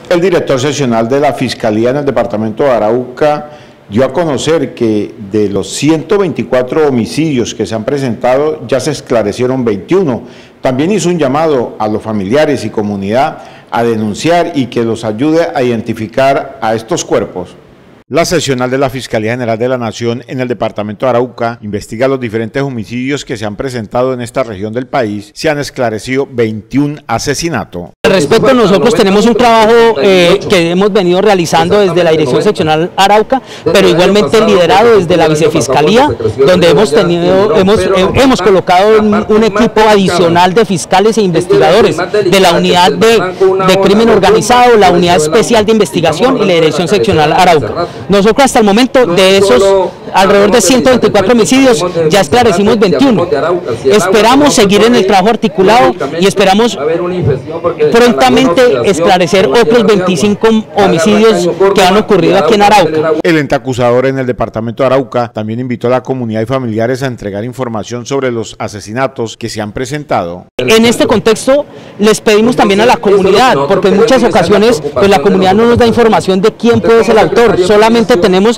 El director seccional de la Fiscalía en el departamento de Arauca dio a conocer que de los 124 homicidios que se han presentado ya se esclarecieron 21. También hizo un llamado a los familiares y comunidad a denunciar y que los ayude a identificar a estos cuerpos. La seccional de la Fiscalía General de la Nación en el departamento de Arauca investiga los diferentes homicidios que se han presentado en esta región del país. Se han esclarecido 21 asesinatos. Al respecto, nosotros tenemos un trabajo que hemos venido realizando desde la Dirección Seccional Arauca, pero igualmente liderado desde la Vicefiscalía, donde hemos colocado un equipo adicional de fiscales e investigadores de la Unidad de Crimen Organizado, la Unidad Especial de Investigación y la Dirección Seccional Arauca. Nosotros hasta el momento de esos alrededor de 124 homicidios ya esclarecimos 21. Esperamos seguir en el trabajo articulado y esperamos prontamente esclarecer otros 25 homicidios que han ocurrido aquí en Arauca. El ente acusador en el departamento de Arauca también invitó a la comunidad y familiares a entregar información sobre los asesinatos que se han presentado. En este contexto les pedimos también a la comunidad, porque en muchas ocasiones pues la comunidad no nos da información de quién puede ser el autor, solamente tenemos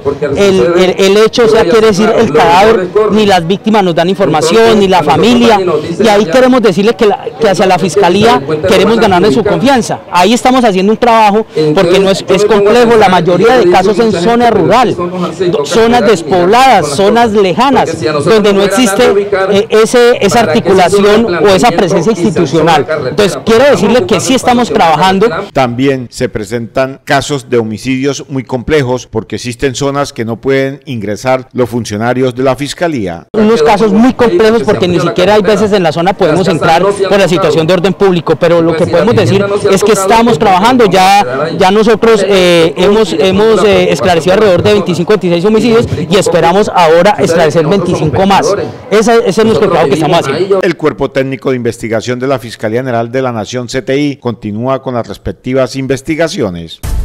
el hecho, o sea, quiere decir el cadáver, ni las víctimas nos dan información, ni la familia, y ahí queremos decirle que hacia la Fiscalía queremos ganarle su confianza. Ahí estamos haciendo un trabajo porque no es complejo, la mayoría de casos en zona rural, zonas despobladas, zonas lejanas, donde no existe esa articulación o esa presencia institucional. Entonces quiero decirle que sí estamos trabajando. También se presentan casos de homicidios muy complejos porque existen zonas que no pueden ingresar los funcionarios de la Fiscalía. Unos casos muy complejos porque ni siquiera hay veces en la zona podemos entrar por la situación de orden público, pero lo que podemos decir es que estamos trabajando, ya nosotros hemos esclarecido alrededor de 25 26 homicidios y esperamos ahora esclarecer 25 más. Ese es nuestro trabajo que estamos haciendo. El Cuerpo Técnico de Investigación de la Fiscalía General de la Nación, CTI, continúa con las respectivas investigaciones.